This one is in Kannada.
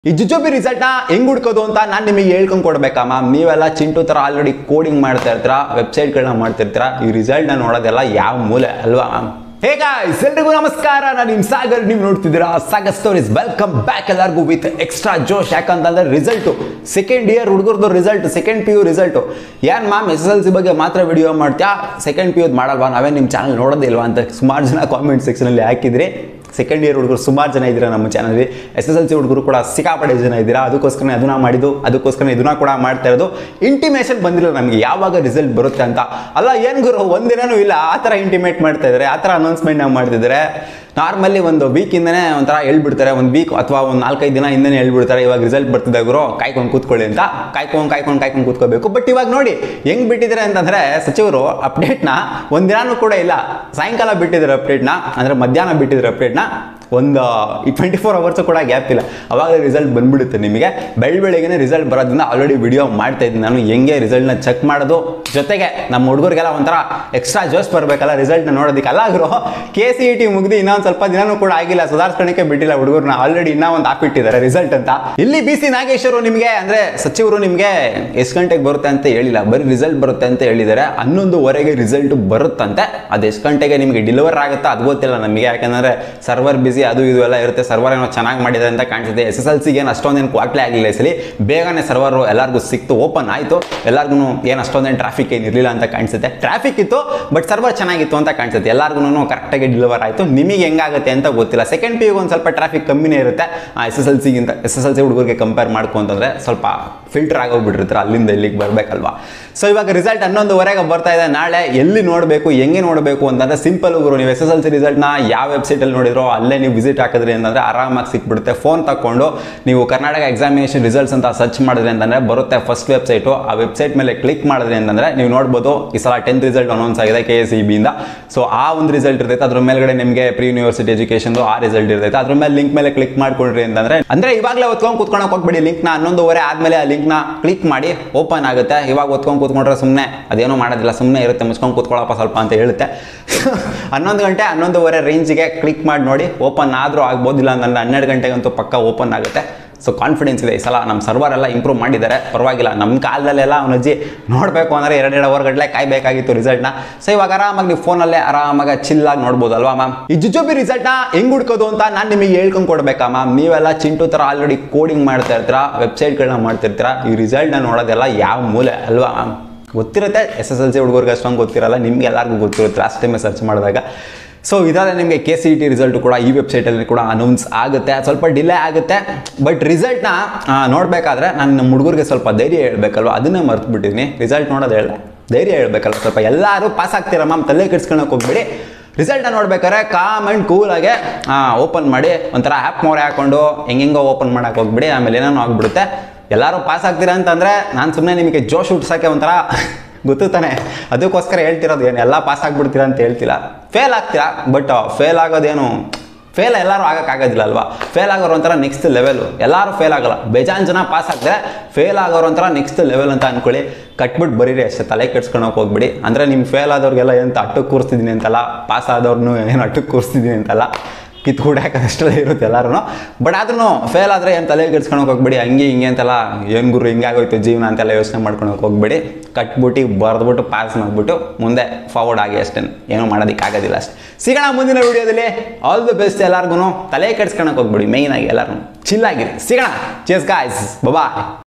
ಈ ಜುಜುಬಿ ರಿಸಲ್ಟ್ ನ ಹೆಂಗ್ ಹುಡ್ಕೋದು ಅಂತ ನಾನು ನಿಮಗೆ ಹೇಳ್ಕೊಂಡ್ ಕೊಡ್ಬೇಕಾ ಮ್ಯಾಮ್. ನೀವೆಲ್ಲ ಚಿಂಟು ತರ ಆಲ್ರೆಡಿ ಕೋಡಿಂಗ್ ಮಾಡ್ತಾ ಇರ್ತೀರಾ, ವೆಬ್ಸೈಟ್ ಗಳನ್ನ ಮಾಡ್ತಿರ್ತೀರಾ. ಈ ರಿಸಲ್ಟ್ ನ ನೋಡೋದೆಲ್ಲ ಯಾವ ಮೂಲೆ ಅಲ್ವಾ ಮ್ಯಾಮ್. ಹೇ ಗಾಯ್ಸ್, ಎಲ್ರಿಗೂ ನಮಸ್ಕಾರ. ನಾನು ನಿಮ್ ಸಾಗರ್, ನೀವು ನೋಡ್ತಿದ್ದೀರಾ ಸಾಗರ್ ಸ್ಟೋರೀಸ್. ವೆಲ್ಕಮ್ ಬ್ಯಾಕ್ ಎಲ್ಲರಿಗೂ ವಿತ್ ಎಕ್ಸ್ಟ್ರಾ ಜೋಶ್. ಯಾಕಂತಂದ್ರೆ ರಿಸಲ್ಟ್ ಸೆಕೆಂಡ್ ಇಯರ್ ಹುಡುಗರದು ರಿಸಲ್ಟ್, ಸೆಕೆಂಡ್ PU ರಿಸಲ್ಟ್. ಏನ್ ಮ್ಯಾಮ್ SSLC ಬಗ್ಗೆ ಮಾತ್ರ ವಿಡಿಯೋ ಮಾಡ್ತೀಯಾ, ಸೆಕೆಂಡ್ PU ಮಾಡಲ್ವಾ, ನಾವೇ ನಿಮ್ಮ ಚಾನಲ್ ನೋಡೋದಿಲ್ವಾ ಅಂತ ಸುಮಾರು ಜನ ಕಾಮೆಂಟ್ ಸೆಕ್ಷನ್ ಅಲ್ಲಿ ಹಾಕಿದ್ರಿ. ಸೆಕೆಂಡ್ ಇಯರ್ ಹುಡುಗರು ಸುಮಾರು ಜನ ಇದ್ದೀರಾ ನಮ್ಮ ಚಾನಲ್. SSLC ಹುಡುಗರು ಕೂಡ ಸಿಕ್ಕಾಪಟ್ಟೆ ಜನ ಇದ್ದೀರಾ. ಅದಕ್ಕೋಸ್ಕರ ಅದನ್ನ ಮಾಡಿದ್ದು, ಅದಕ್ಕೋಸ್ಕರ ಇದನ್ನ ಕೂಡ ಮಾಡ್ತಾ ಇರೋದು. ಇಂಟಿಮೇಷನ್ ಬಂದಿಲ್ಲ ನಮಗೆ ಯಾವಾಗ ರಿಸಲ್ಟ್ ಬರುತ್ತೆ ಅಂತ. ಅಲ್ಲ ಏನ್ ಗುರು, ಒಂದಿನೂ ಇಲ್ಲ ಆ ಥರ ಇಂಟಿಮೇಟ್ ಮಾಡ್ತಾ ಇದ್ದಾರೆ, ಆ ಥರ ಅನೌನ್ಸ್ಮೆಂಟ್ ನಾವು ಮಾಡ್ತಿದ್ದಾರೆ. ನಾರ್ಮಲಿ ಒಂದು ವೀಕಿಂದನೇ ಒಂಥರ ಹೇಳ್ಬಿಡ್ತಾರೆ, ಒಂದು ವೀಕ್ ಅಥವಾ ಒಂದು 4-5 ದಿನ ಹಿಂದೆ ಹೇಳ್ಬಿಡ್ತಾರೆ ಇವಾಗ ರಿಸಲ್ಟ್ ಬರ್ತಿದೆ ಗುರು, ಕಾಯ್ಕೊಂಡು ಕೂತ್ಕೊಳ್ಳಿ ಅಂತ. ಕಾಯ್ಕೊಂಡು ಕೂತ್ಕೋಬೇಕು. ಬಟ್ ಇವಾಗ ನೋಡಿ ಹೆಂಗ್ ಬಿಟ್ಟಿದ್ದಾರೆ ಅಂತಂದ್ರೆ, ಸಚಿವರು ಅಪ್ಡೇಟ್ನ ಒಂದಿನಾನು ಕೂಡ ಇಲ್ಲ, ಸಾಯಂಕಾಲ ಬಿಟ್ಟಿದ್ದಾರೆ ಅಪ್ಡೇಟ್ನ, ಅಂದ್ರೆ ಮಧ್ಯಾಹ್ನ ಬಿಟ್ಟಿದ್ದಾರೆ ಅಪ್ಡೇಟ್ನ. ಒಂದು 24 hours ಕೂಡ ಗ್ಯಾಪ್ ಇಲ್ಲ, ಅವಾಗ ರಿಸಲ್ಟ್ ಬಂದ್ಬಿಡುತ್ತೆ ನಿಮಗೆ. ಬೆಳಗ್ಗೆನೆ ರಿಸಲ್ಟ್ ಬರೋದ್ರಿಂದ ಆಲ್ರೆಡಿ ವಿಡಿಯೋ ಮಾಡ್ತಾ ಇದ್ದೀನಿ ನಾನು, ಹೆಂಗೆ ರಿಸಲ್ಟ್ನ ಚೆಕ್ ಮಾಡೋದು. ಜೊತೆಗೆ ನಮ್ಮ ಹುಡುಗರಿಗೆಲ್ಲ ಒಂಥರ ಎಕ್ಸ್ಟ್ರಾ ಜೋಶ್ ಬರಬೇಕಲ್ಲ ರಿಸಲ್ಟ್ನ ನೋಡೋದಕ್ಕೆ. ಅಲ್ಲಾಗ್ರು KCET ಮುಗಿದು ಇನ್ನೊಂದು ಸ್ವಲ್ಪ ದಿನನೂ ಕೂಡ ಆಗಿಲ್ಲ, ಸುಧಾರಿಸ್ಕೊಳ್ಳಿಕ್ಕೆ ಬಿಟ್ಟಿಲ್ಲ ಹುಡುಗರನ್ನ. ಆಲ್ರೆಡಿ ಇನ್ನೂ ಒಂದು ಹಾಕ್ಬಿಟ್ಟಿದ್ದಾರೆ ರಿಸಲ್ಟ್ ಅಂತ. ಇಲ್ಲಿ BC ನಾಗೇಶ್ವರು ನಿಮಗೆ ಅಂದ್ರೆ ಸಚಿವರು ನಿಮಗೆ ಎಷ್ಟು ಗಂಟೆಗೆ ಬರುತ್ತೆ ಅಂತ ಹೇಳಿಲ್ಲ, ಬರೀ ರಿಸಲ್ಟ್ ಬರುತ್ತೆ ಅಂತ ಹೇಳಿದ್ದಾರೆ. 11:15 ರಿಸಲ್ಟ್ ಬರುತ್ತಂತೆ. ಅದು ಎಷ್ಟು ಗಂಟೆಗೆ ನಿಮಗೆ ಡೆಲಿವರ್ ಆಗುತ್ತಾ ಅದು ಗೊತ್ತಿಲ್ಲ ನಮಗೆ, ಯಾಕಂದ್ರೆ ಸರ್ವರ್ ಬಿಸಿ ಅದು ಇದು ಎಲ್ಲ ಇರುತ್ತೆ. ಸರ್ವರ್ ಏನೋ ಚೆನ್ನಾಗಿ ಮಾಡಿದೆ ಅಂತ ಕಾಣಿಸುತ್ತೆ. SSLC ಏನು ಅಷ್ಟೊಂದೇನು ಕ್ವಾಟ್ಲೆ ಆಗಲಿಲ್ಲ ಈ ಸಲಿ, ಬೇಗನೆ ಸರ್ವರ್ ಎಲ್ಲರಿಗೂ ಸಿಕ್ತು, ಓಪನ್ ಆಯಿತು. ಎಲ್ಲರಿಗೂ ಏನು ಅಷ್ಟೊಂದೇನು ಟ್ರಾಫಿಕ್ ಏನು ಇರಲಿಲ್ಲ ಅಂತ ಕಾಣಿಸುತ್ತೆ. ಟ್ರಾಫಿಕ್ ಇತ್ತು ಬಟ್ ಸರ್ವರ್ ಚೆನ್ನಾಗಿತ್ತು ಅಂತ ಕಾಣಿಸುತ್ತೆ. ಎಲ್ಲರಿಗೂ ಕರೆಕ್ಟಾಗಿ ಡೆಲಿವರ್ ಆಯಿತು. ನಿಮಗೆ ಹೆಂಗಾಗುತ್ತೆ ಅಂತ ಗೊತ್ತಿಲ್ಲ. ಸೆಕೆಂಡ್ PU ಒಂದು ಸ್ವಲ್ಪ ಟ್ರಾಫಿಕ್ ಕಮ್ಮಿನೇ ಇರುತ್ತೆ SSLC ಹುಡುಗರಿಗೆ ಕಂಪೇರ್ ಮಾಡ್ಕೊಂತಂದ್ರೆ ಸ್ವಲ್ಪ ಫಿಲ್ಟರ್ ಆಗೋಗ್ಬಿಟ್ಟಿರ್ತಾರೆ, ಅಲ್ಲಿಂದ ಇಲ್ಲಿಗೆ ಬರಬೇಕಲ್ವಾ. ಸೊ ಇವಾಗ ರಿಸಲ್ಟ್ 11:15 ಬರ್ತಾ ಇದೆ. ನಾಳೆ ಎಲ್ಲಿ ನೋಡಬೇಕು, ಹೆಂಗೆ ನೋಡಬೇಕು ಅಂತಂದ್ರೆ ಸಿಂಪಲ್ ಗುರು, ನೀವು SSLC ರಿಸಲ್ಟ್ನ ಯಾವ ವೆಬ್ಸೈಟಲ್ಲಿ ನೋಡಿರೋ ಅಲ್ಲೇ ನೀವು ವಿಸಿಟ್ ಹಾಕಿದ್ರಿ ಅಂತಂದ್ರೆ ಆರಾಮಾಗಿ ಸಿಕ್ಬಿಡುತ್ತೆ. ಫೋನ್ ತಗೊಂಡು ನೀವು ಕರ್ನಾಟಕ ಎಕ್ಸಾಮಿನೇಷನ್ ರಿಸಲ್ಟ್ಸ್ ಅಂತ ಸರ್ಚ್ ಮಾಡಿದ್ರಿ ಅಂತಂದ್ರೆ ಬರುತ್ತೆ ಫಸ್ಟ್ ವೆಬ್ಸೈಟು. ಆ ವೆಬ್ಸೈಟ್ ಮೇಲೆ ಕ್ಲಿಕ್ ಮಾಡಿದ್ರಿ ಅಂತಂದ್ರೆ ನೀವು ನೋಡ್ಬೋದು ಈ ಸಲ 10th ರಿಸಲ್ಟ್ ಅನೌನ್ಸ್ ಆಗಿದೆ KSEB ಇಂದ. ಸೊ ಆ ಒಂದು ರಿಸಲ್ಟ್ ಇರ್ತೈತೆ, ಅದ್ರ ಮೇಲ್ಗಡೆ ನಿಮಗೆ ಪ್ರೀ ಯೂನಿವರ್ಸಿಟಿ ಎಜುಕೇಶನ್ ಆ ರಿಸಲ್ಟ್ ಇರ್ತೈತೆ. ಅದ್ರ ಮೇಲೆ ಲಿಂಕ್ ಮೇಲೆ ಕ್ಲಿಕ್ ಮಾಡ್ಕೊಳ್ರಿ ಅಂದ್ರೆ ಇವಾಗಲೇ ಒತ್ಕೊಂಡು ಕೂತ್ಕೊಳಕ್ ಹೋಗ್ಬೇಡಿ. ಲಿಂಕ್ನ 11:15 ಆದ್ಮೇಲೆ ಆ ಲಿಂಕ್ನ ಕ್ಲಿಕ್ ಮಾಡಿ ಓಪನ್ ಆಗುತ್ತೆ. ಇವಾಗ ಒತ್ಕೊಂಡು ಕೂತ್ಕೊಂಡ್ರೆ ಸುಮ್ಮನೆ ಅದೇನೋ ಮಾಡೋದಿಲ್ಲ, ಸುಮ್ಮನೆ ಇರುತ್ತೆ, ಮುಚ್ಕೊಂಡು ಕೂತ್ಕೊಳ್ಳಪ್ಪ ಸ್ವಲ್ಪ ಅಂತ ಹೇಳುತ್ತೆ. 11 ಗಂಟೆ 11:15 ರೇಂಜಿಗೆ ಕ್ಲಿಕ್ ಮಾಡಿ ನೋಡಿ. ಓಪನ್ ಆದರೂ ಆಗ್ಬೋದಿಲ್ಲ ಅಂತಂದ್ರೆ 12 ಗಂಟೆಗಂತೂ ಪಕ್ಕ ಓಪನ್ ಆಗುತ್ತೆ. ಸೊ ಕಾನ್ಫಿಡೆನ್ಸ್ ಇದೆ ಈ ಸಲ. ನಮ್ಮ ಸರ್ವರ್ ಎಲ್ಲ ಇಂಪ್ರೂವ್ ಮಾಡಿದ್ದಾರೆ, ಪರವಾಗಿಲ್ಲ. ನಮ್ಮ ಕಾಲದಲ್ಲೆಲ್ಲ ಅವನಜ್ಜಿ ನೋಡಬೇಕು ಅಂದರೆ 2 ಅವರ್ ಗಂಟೆ ಕಾಯಬೇಕಾಗಿತ್ತು ರಿಸಲ್ಟ್ನ. ಸೊ ಇವಾಗ ಆರಾಮಾಗಿ ನೀವು ಫೋನಲ್ಲೇ ಆರಾಮಾಗಿ ಚಿಲ್ಲಾಗಿ ನೋಡ್ಬೋದು ಅಲ್ವಾ ಮ್ಯಾಮ್. ಈ ಜುಜುಬಿ ರಿಸಲ್ಟ್ನ ಹೆಂಗ್ ಹುಡ್ಕೋದು ಅಂತ ನಾನು ನಿಮಗೆ ಹೇಳ್ಕೊಂಡು ಕೊಡ್ಬೇಕಾ ಮ್ಯಾಮ್. ನೀವೆಲ್ಲ ಚಿಂಟು ಥರ ಆಲ್ರೆಡಿ ಕೋಡಿಂಗ್ ಮಾಡ್ತಾ ಇರ್ತೀರಾ, ವೆಬ್ಸೈಟ್ಗಳನ್ನ ಮಾಡ್ತಿರ್ತೀರಾ. ಈ ರಿಸಲ್ಟ್ನ ನೋಡೋದೆಲ್ಲ ಯಾವ ಮೂಲೆ ಅಲ್ವಾ ಮ್ಯಾಮ್. ಗೊತ್ತಿರುತ್ತೆ SSLC ಹುಡುಗರಿಗೆ ಅಷ್ಟೊಂದು ಗೊತ್ತಿರಲ್ಲ, ನಿಮ್ಗೆ ಎಲ್ಲರಿಗೂ ಗೊತ್ತಿರುತ್ತೆ ಲಾಸ್ಟ್ ಟೈಮೇ ಸರ್ಚ್ ಮಾಡಿದಾಗ. ಸೊ ಇದಾದರೆ ನಿಮಗೆ KCET ರಿಸಲ್ಟ್ ಕೂಡ ಈ ವೆಬ್ಸೈಟಲ್ಲಿ ಕೂಡ ಅನೌನ್ಸ್ ಆಗುತ್ತೆ. ಸ್ವಲ್ಪ ಡಿಲೇ ಆಗುತ್ತೆ, ಬಟ್ ರಿಸಲ್ಟ್ನ ನೋಡಬೇಕಾದ್ರೆ ನಾನು ನಮ್ಮ ಹುಡುಗರಿಗೆ ಸ್ವಲ್ಪ ಧೈರ್ಯ ಹೇಳ್ಬೇಕಲ್ವ, ಅದನ್ನೇ ಮರ್ತು ಬಿಟ್ಟಿದ್ದೀನಿ. ರಿಸಲ್ಟ್ ನೋಡೋದು ಹೇಳಿದೆ, ಧೈರ್ಯ ಹೇಳ್ಬೇಕಲ್ವ ಸ್ವಲ್ಪ. ಎಲ್ಲರೂ ಪಾಸ್ ಆಗ್ತೀರಾ ಮ್ಯಾಮ್, ತಲೆ ಕೆಡ್ಸ್ಕೊಳಕ್ಕೆ ಹೋಗ್ಬೇಡಿ. ರಿಸಲ್ಟ್ನ ನೋಡ್ಬೇಕಾದ್ರೆ ಕಾಮ್ ಆ್ಯಂಡ್ ಕೂಲಾಗೆ ಓಪನ್ ಮಾಡಿ, ಒಂಥರ ಆ್ಯಪ್ ಮೋರೆ ಹಾಕೊಂಡು ಹೆಂಗೆಂಗೋ ಓಪನ್ ಮಾಡೋಕೆ ಹೋಗ್ಬಿಡಿ, ಆಮೇಲೆ ಏನೇನೋ ಆಗ್ಬಿಡುತ್ತೆ. ಎಲ್ಲರೂ ಪಾಸ್ ಆಗ್ತೀರಾ ಅಂತಂದರೆ ನಾನು ಸುಮ್ಮನೆ ನಿಮಗೆ ಜೋಶ್ ಹುಟ್ಸೋಕ್ಕೆ ಒಂಥರ ಗೊತ್ತು ತಾನೆ, ಅದಕ್ಕೋಸ್ಕರ ಹೇಳ್ತಿರೋದು. ಏನು ಎಲ್ಲ ಪಾಸ್ ಆಗಿಬಿಡ್ತೀರಾ ಅಂತ ಹೇಳ್ತಿಲ್ಲ, ಫೇಲ್ ಆಗ್ತೀರಾ. ಬಟ್ ಫೇಲ್ ಆಗೋದೇನು, ಫೇಲ್ ಎಲ್ಲರೂ ಆಗೋಕ್ಕಾಗೋದಿಲ್ಲ ಅಲ್ವಾ. ಫೇಲ್ ಆಗೋರು ಒಂಥರ ನೆಕ್ಸ್ಟ್ ಲೆವೆಲು. ಎಲ್ಲರೂ ಫೇಲ್ ಆಗೋಲ್ಲ, ಬೇಜಾನ್ ಜನ ಪಾಸ್ ಆಗ್ತಾರೆ. ಫೇಲ್ ಆಗೋರು ಒಂಥರ ನೆಕ್ಸ್ಟ್ ಲೆವೆಲ್ ಅಂತ ಅಂದ್ಕೊಳ್ಳಿ, ಕಟ್ಬಿಟ್ಟು ಬರೀರಿ ಅಷ್ಟೇ, ತಲೆ ಕೆಡ್ಸ್ಕೊಳಕ್ಕೆ ಹೋಗ್ಬಿಡಿ. ಅಂದರೆ ನಿಮ್ಮ ಫೇಲ್ ಆದವ್ರಿಗೆಲ್ಲ ಏನು ಅಟ್ಟಕ್ಕೆ ಕೂರಿಸ್ತಿದ್ದೀನಿ ಅಂತಲ್ಲ, ಪಾಸ್ ಆದವ್ರನ್ನೂ ಏನು ಅಟ್ಟಕ್ಕೆ ಕೂರಿಸ್ತಿದ್ದೀನಿ ಅಂತಲ್ಲ, ಕಿತ್ಕೊಡಕ್ಕೆ ಅಷ್ಟೆಲ್ಲ ಇರುತ್ತೆ ಎಲ್ಲರೂ. ಬಟ್ ಆದ್ರೂ ಫೇಲ್ ಆದರೆ ಏನು ತಲೆ ಕೆಡ್ಸ್ಕೊಳಕ್ಕೆ ಹೋಗ್ಬೇಡಿ, ಹಂಗೆ ಹಿಂಗೆ ಅಂತೆಲ್ಲ ಏನು ಗುರು ಹಿಂಗಾಗೋಯ್ತು ಜೀವನ ಅಂತೆಲ್ಲ ಯೋಚನೆ ಮಾಡ್ಕೊಳಕ್ಕೆ ಹೋಗ್ಬೇಡಿ. ಕಟ್ಬಿಟ್ಟು ಬರೆದ್ಬಿಟ್ಟು ಪಾಸ್ ಮಾಡಿಬಿಟ್ಟು ಮುಂದೆ ಫಾರ್ವರ್ಡ್ ಆಗಿ ಅಷ್ಟೇ, ಏನೂ ಮಾಡೋದಕ್ಕಾಗೋದಿಲ್ಲ ಅಷ್ಟೇ. ಸಿಗೋಣ ಮುಂದಿನ ವಿಡಿಯೋದಲ್ಲಿ. ಆಲ್ ದಿ ಬೆಸ್ಟ್ ಎಲ್ಲರಿಗೂ. ತಲೆ ಕೆಡ್ಸ್ಕೊಳಕ್ಕೆ ಹೋಗ್ಬೇಡಿ, ಮೇಯ್ನಾಗಿ ಎಲ್ಲರೂ ಚಿಲ್ಲಾಗಿರಿ. ಸಿಗೋಣ. ಚೀರ್ಸ್ ಗಾಯ್ಸ್, ಬಾಯ್.